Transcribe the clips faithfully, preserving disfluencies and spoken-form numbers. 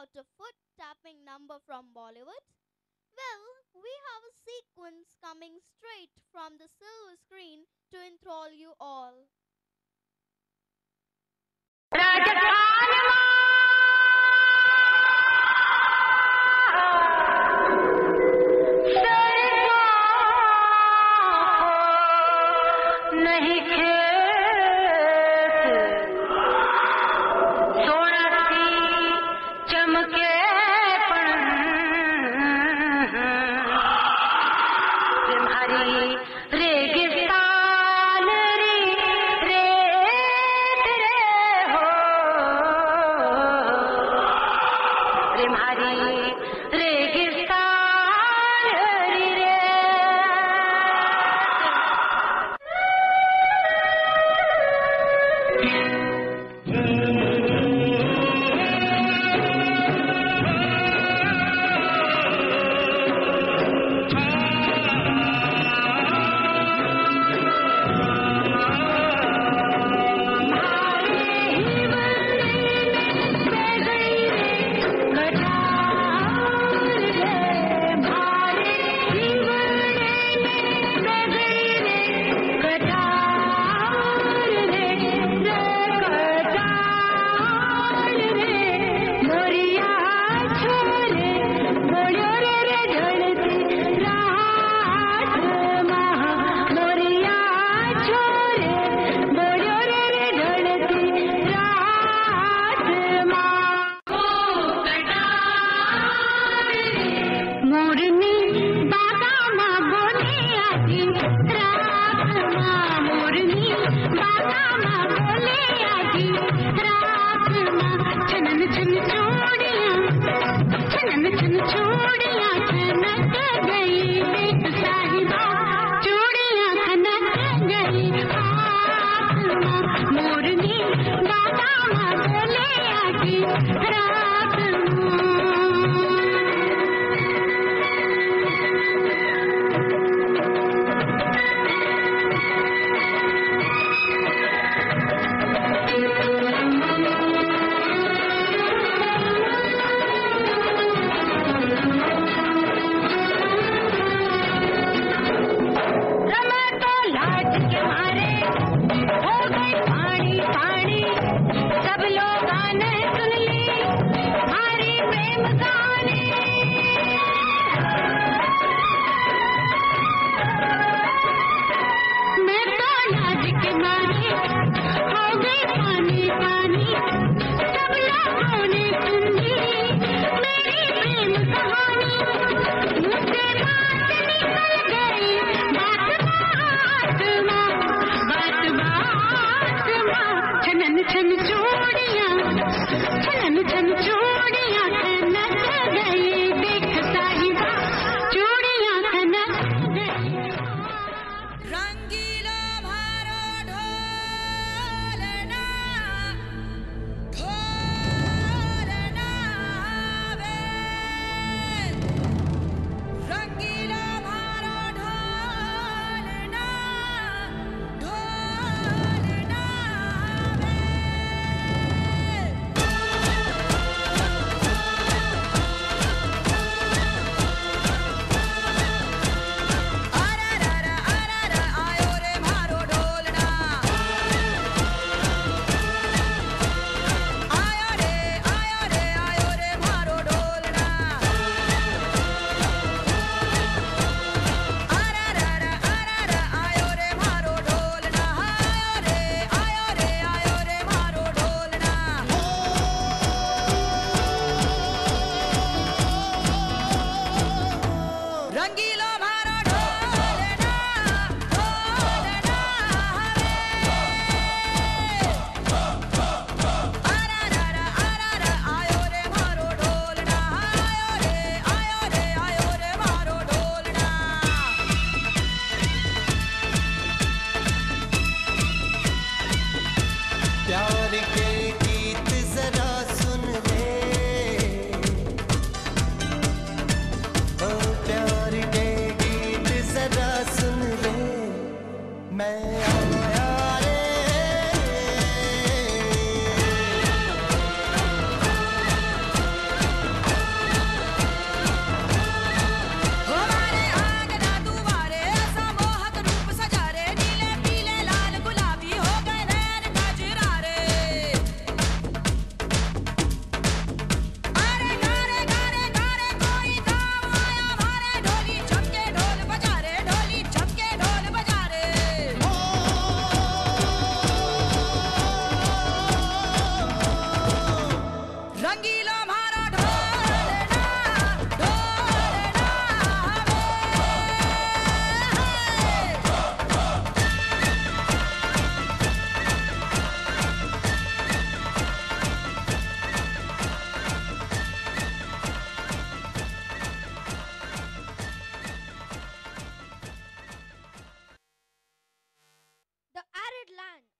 about a foot tapping number from Bollywood? Well, we have a sequence coming straight from the silver screen to enthrall you all.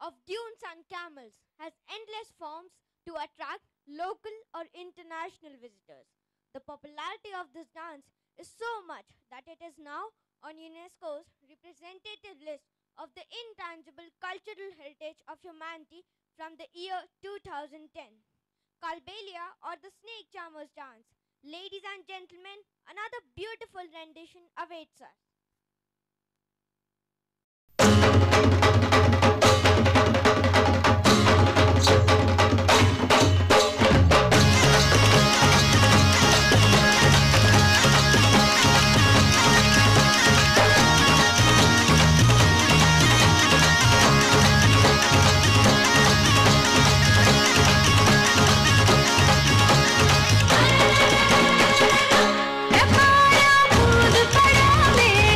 of dunes and camels, has endless forms to attract local or international visitors. The popularity of this dance is so much that it is now on UNESCO's representative list of the intangible cultural heritage of humanity from the year two thousand ten. Kalbelia, or the snake charmer's dance. Ladies and gentlemen, another beautiful rendition awaits us. Pura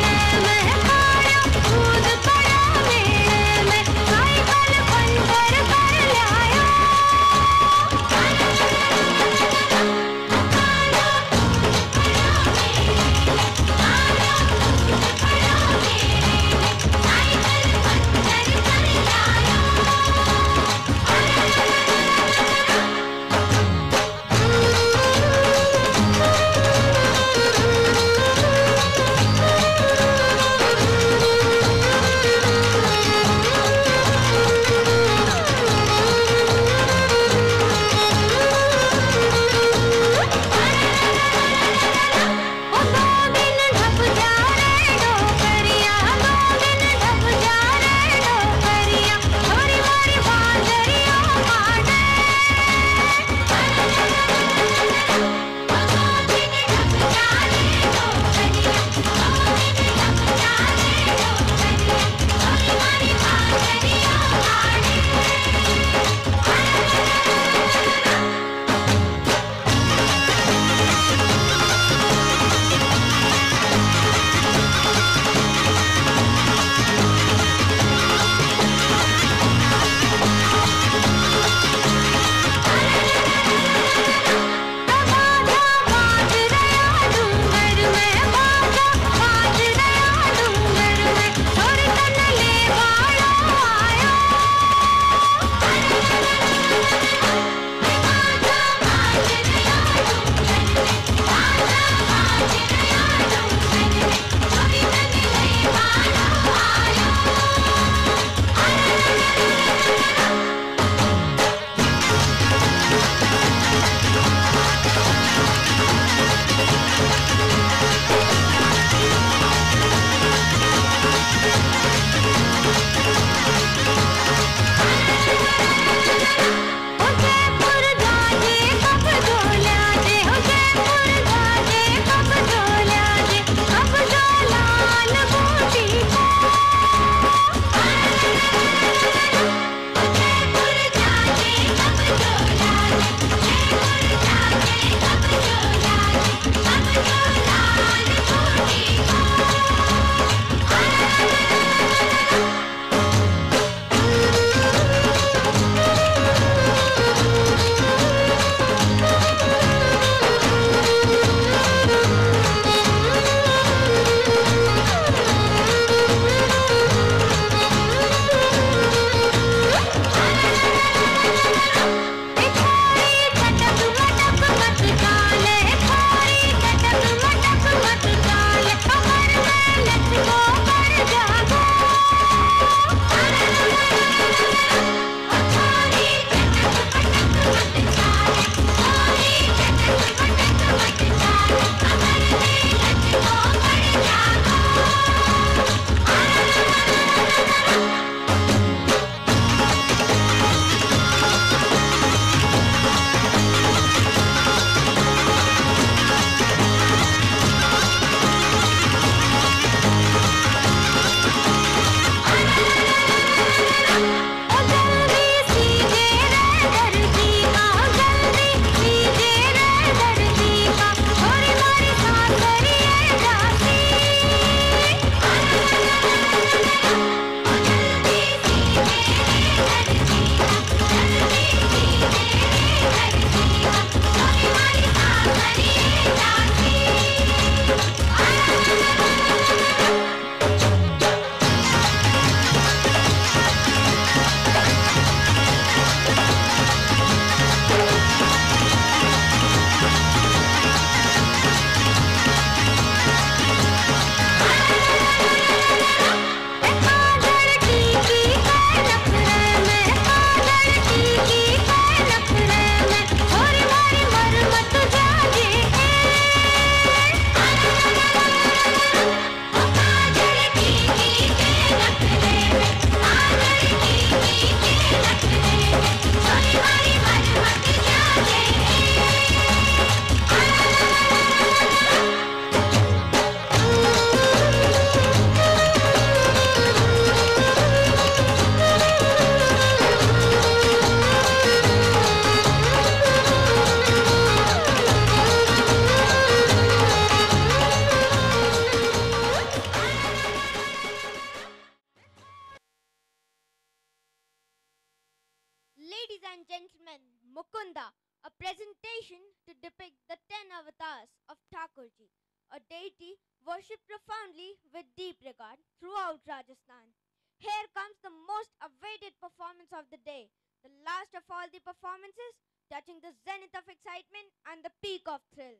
Ladies and gentlemen, Mukunda, a presentation to depict the ten avatars of Thakurji, a deity worshipped profoundly with deep regard throughout Rajasthan. Here comes the most awaited performance of the day, the last of all the performances, touching the zenith of excitement and the peak of thrill.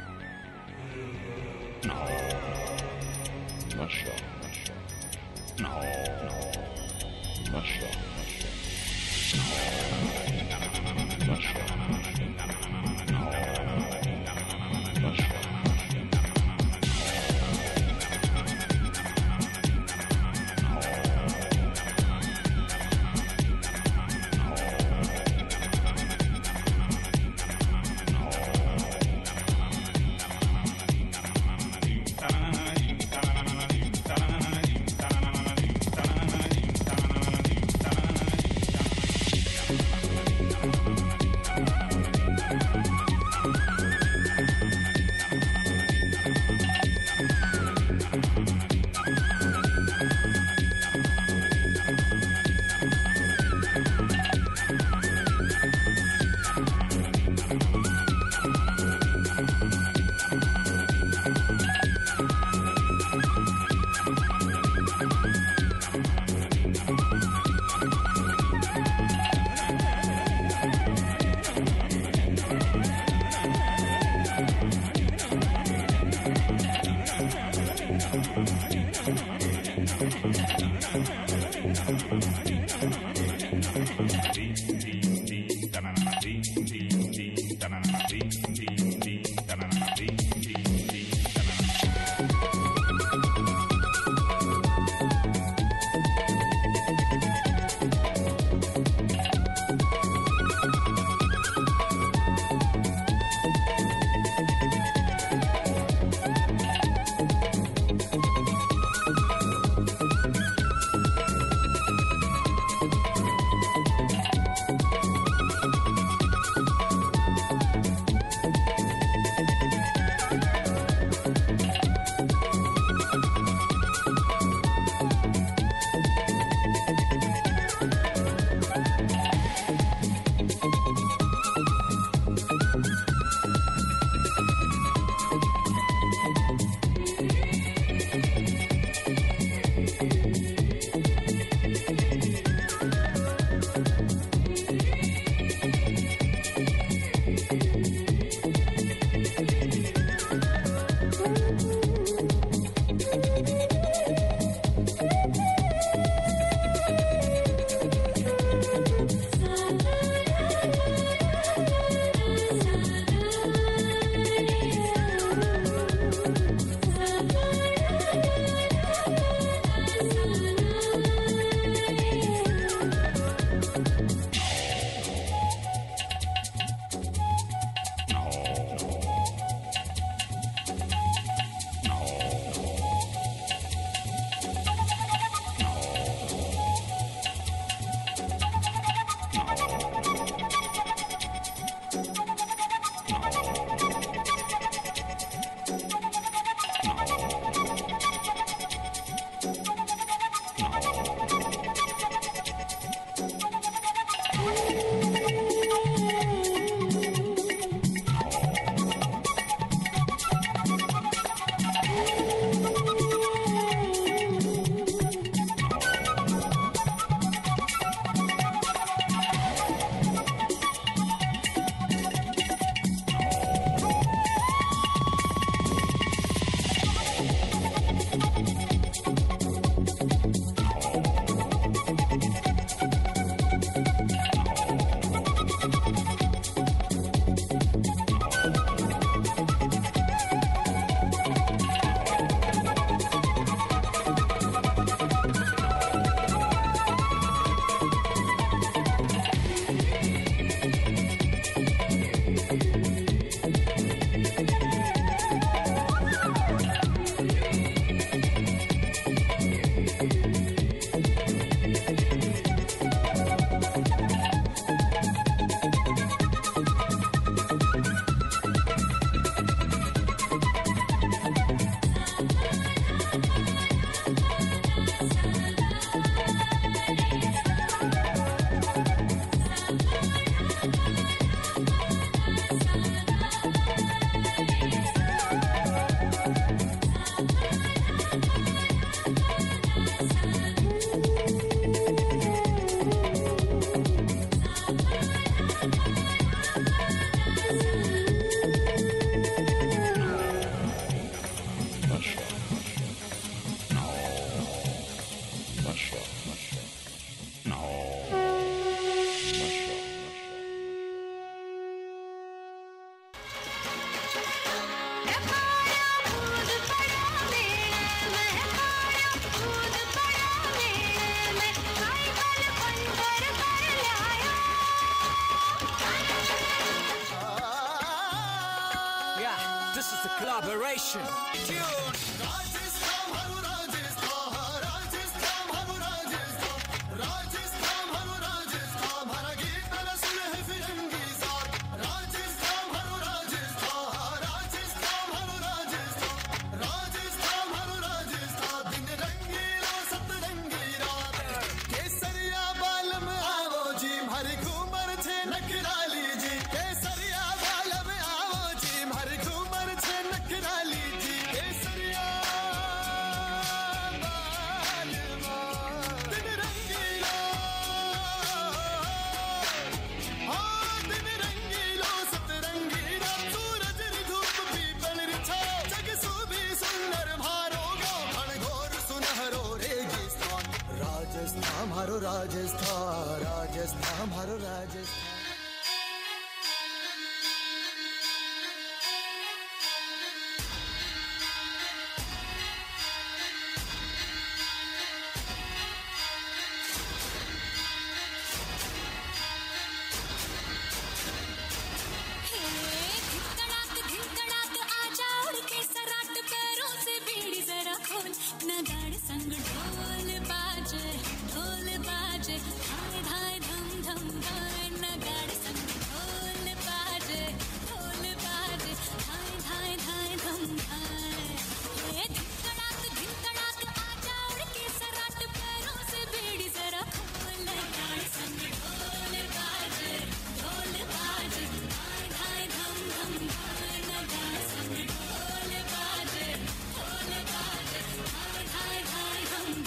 No, not sure, not sure. No. inspiration. Tune. हमारो राजस्थान राजस्थान हमारो राजस्थान नगाड़ संग ढोल बाजे ढोल बाजे हाय हाय धम धम हाय नगाड़ संग ढोल बाजे ढोल बाजे हाय हाय हाय धम हाय ये धिकड़ाक धिकड़ाक आजा उड़ के सराट पैरों से बेड़ी जरा खोल नगाड़ संग ढोल बाजे ढोल बाजे हाय हाय धम धम हाय नगाड़ संग ढोल बाजे ढोल बाजे हाय हाय हाय धम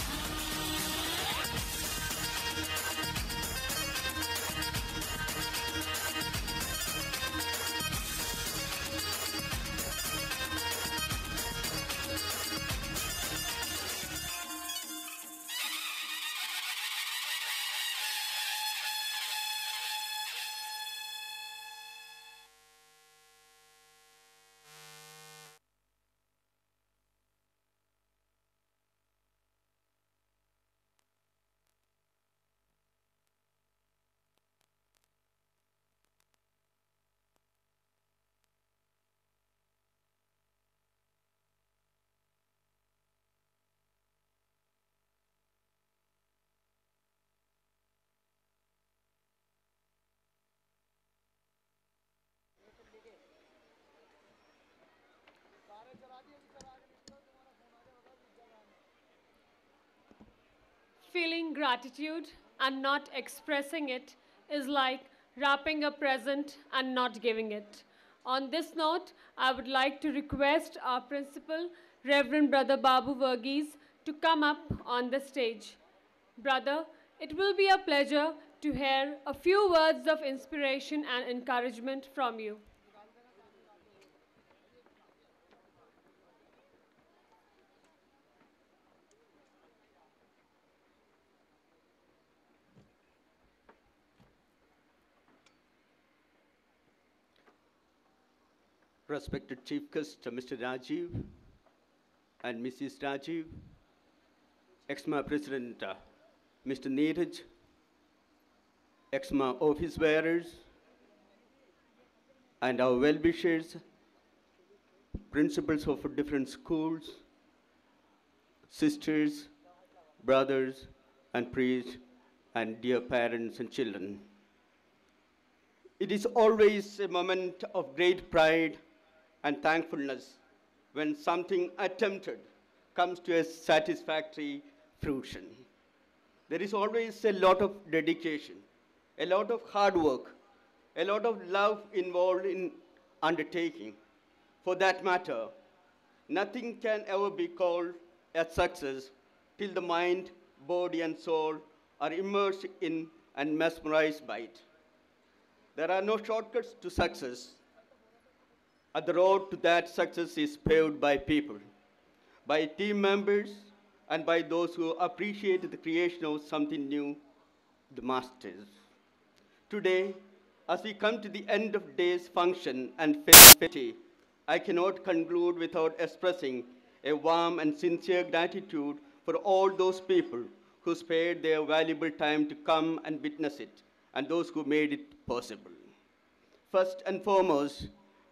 Feeling gratitude and not expressing it is like wrapping a present and not giving it. On this note, I would like to request our principal, Reverend Brother Babu Verghese, to come up on the stage. Brother, it will be a pleasure to hear a few words of inspiration and encouragement from you. Respected Chief Guest Mister Rajiv and Missus Rajiv, Ex-Ma President uh, Mister Neeraj, Ex-Ma office bearers, and our well-wishers, principals of different schools, sisters, brothers, and priests, and dear parents and children. It is always a moment of great pride and thankfulness when something attempted comes to a satisfactory fruition. There is always a lot of dedication, a lot of hard work, a lot of love involved in undertaking. For that matter, nothing can ever be called a success till the mind, body, and soul are immersed in and mesmerized by it. There are no shortcuts to success. And the road to that success is paved by people, by team members, and by those who appreciate the creation of something new, the masters. Today, as we come to the end of day's function and festivity, I cannot conclude without expressing a warm and sincere gratitude for all those people who spared their valuable time to come and witness it, and those who made it possible. First and foremost,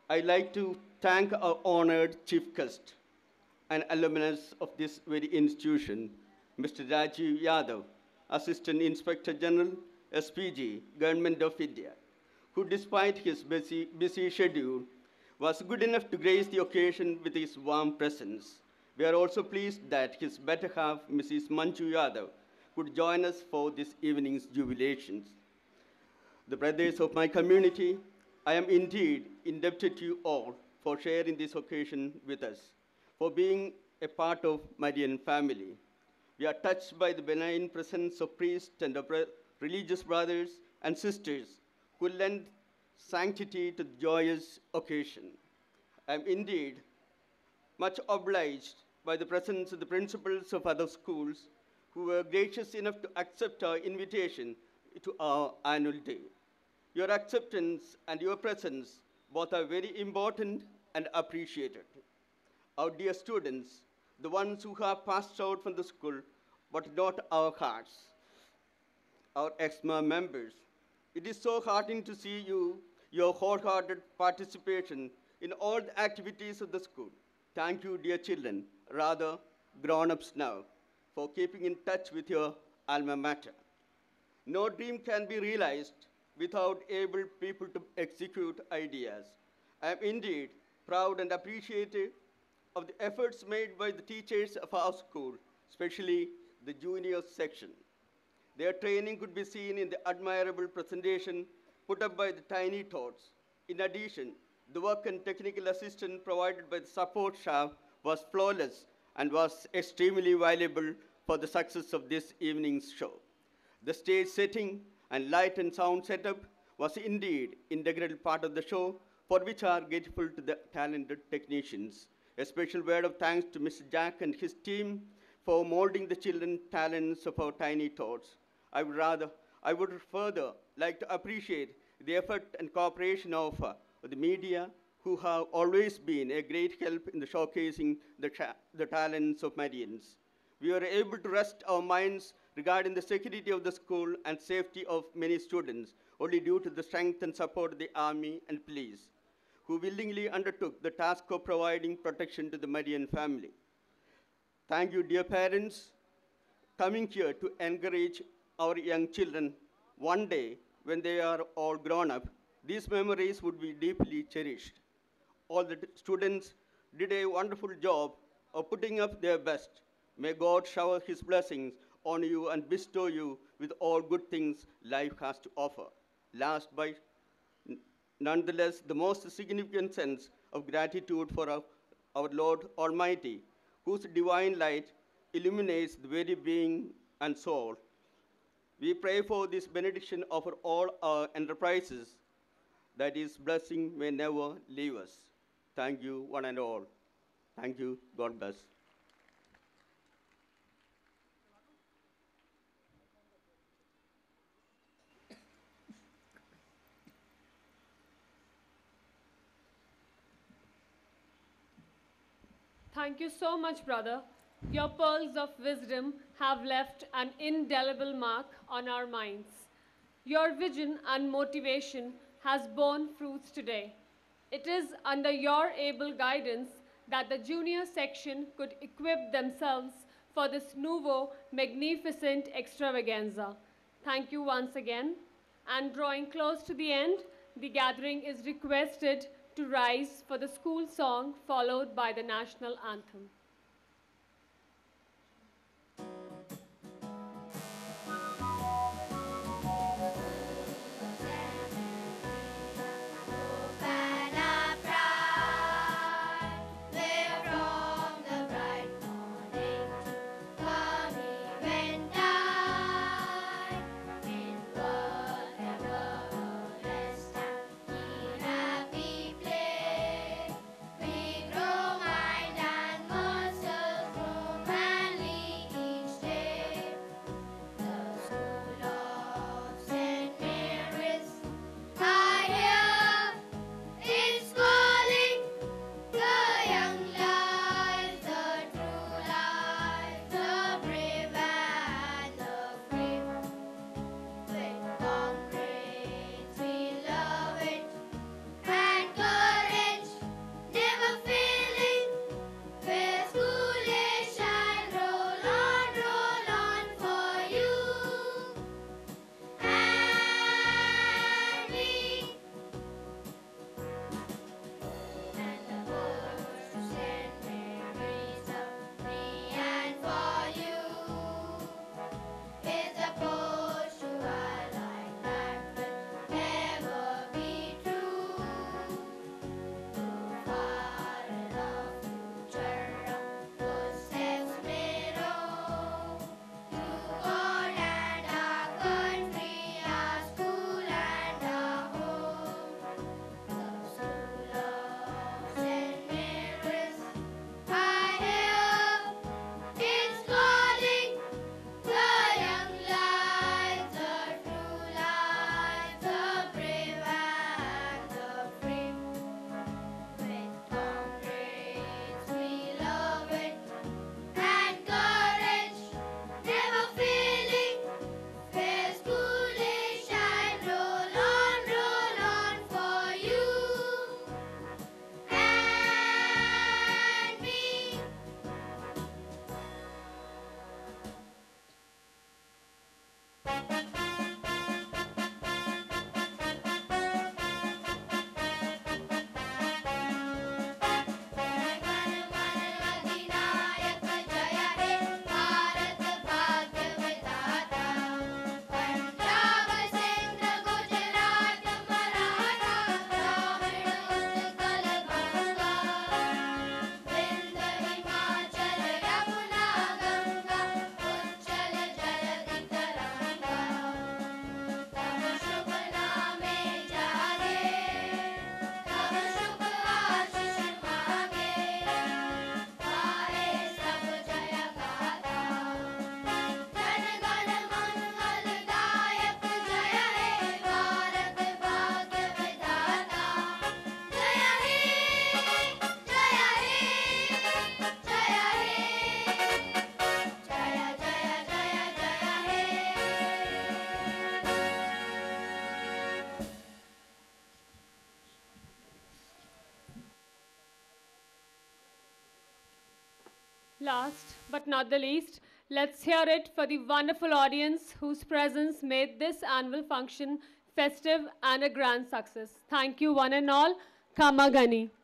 I'd like to thank our honored chief guest and alumnus of this very institution, Mister Rajiv Yadav, Assistant Inspector General, S P G, Government of India, who despite his busy, busy schedule was good enough to grace the occasion with his warm presence. We are also pleased that his better half, Missus Manju Yadav, could join us for this evening's jubilations. The brothers of my community, I am indeed indebted to you all for sharing this occasion with us, for being a part of Marian family. We are touched by the benign presence of priests and of religious brothers and sisters who lend sanctity to the joyous occasion. I am indeed much obliged by the presence of the principals of other schools who were gracious enough to accept our invitation to our annual day. Your acceptance and your presence both are very important and appreciated. Our dear students, the ones who have passed out from the school, but not our hearts, our EXMA members, it is so heartening to see you, your wholehearted participation in all the activities of the school. Thank you, dear children, rather grown-ups now, for keeping in touch with your alma mater. No dream can be realized without able people to execute ideas. I am indeed proud and appreciative of the efforts made by the teachers of our school, especially the junior section. Their training could be seen in the admirable presentation put up by the Tiny Tots. In addition, the work and technical assistance provided by the support staff was flawless and was extremely valuable for the success of this evening's show. The stage setting and light and sound setup was indeed integral part of the show, for which I am grateful to the talented technicians. A special word of thanks to Mister Jack and his team for molding the children's talents of our Tiny Tots. I would rather, I would further like to appreciate the effort and cooperation of uh, the media, who have always been a great help in the showcasing the, the talents of Marians. We were able to rest our minds regarding the security of the school and safety of many students only due to the strength and support of the army and police, who willingly undertook the task of providing protection to the Marian family. Thank you, dear parents, coming here to encourage our young children. One day, when they are all grown up, these memories would be deeply cherished. All the students did a wonderful job of putting up their best. May God shower his blessings on you and bestow you with all good things life has to offer. Last, but nonetheless, the most significant sense of gratitude for our, our Lord Almighty, whose divine light illuminates the very being and soul. We pray for this benediction over all our enterprises, that his blessing may never leave us. Thank you, one and all. Thank you. God bless. Thank you so much, brother. Your pearls of wisdom have left an indelible mark on our minds. Your vision and motivation has borne fruits today. It is under your able guidance that the junior section could equip themselves for this nouveau magnificent extravaganza. Thank you once again. And drawing close to the end, the gathering is requested to rise for the school song followed by the national anthem. We grow mind and mind. Last but not the least, let's hear it for the wonderful audience whose presence made this annual function festive and a grand success. Thank you, one and all. Kamagani.